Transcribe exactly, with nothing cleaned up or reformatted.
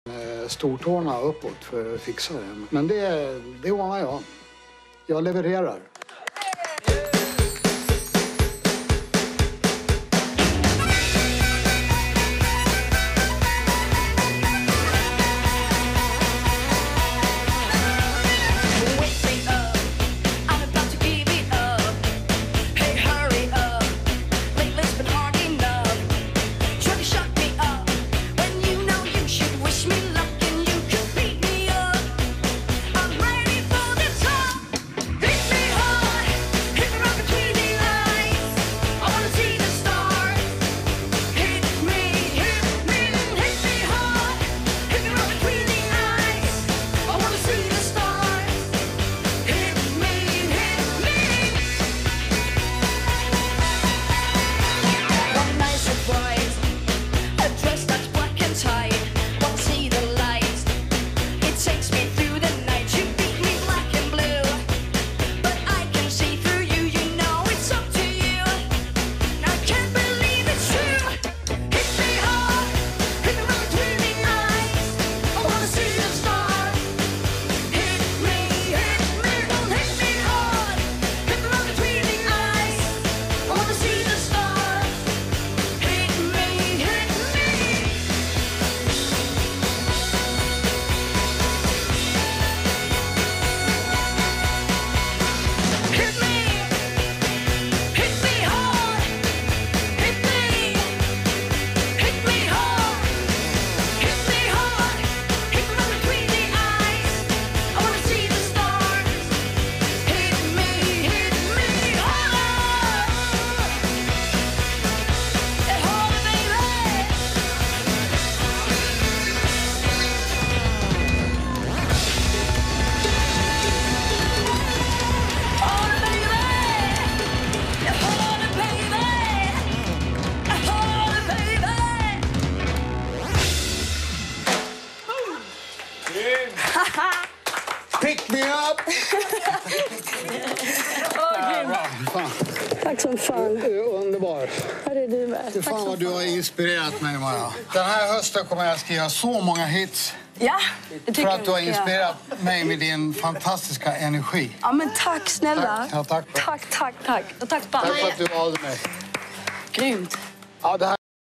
Stortårna uppåt för att fixa det. Men det, det ordnar jag. Jag levererar. Pick me up! Åh, tack som fan. Du är underbar. Ja, det är du med. Du fan vad du har inspirerat mig, Maja. Den här hösten kommer jag skriva så många hits. Ja, det tycker För att du har jag. inspirerat mig med din fantastiska energi. Ja, men tack snälla. Tack, ja, tack. Tack, tack, tack. Och tack, Tack för att du valde mig. Grymt. Ja, det här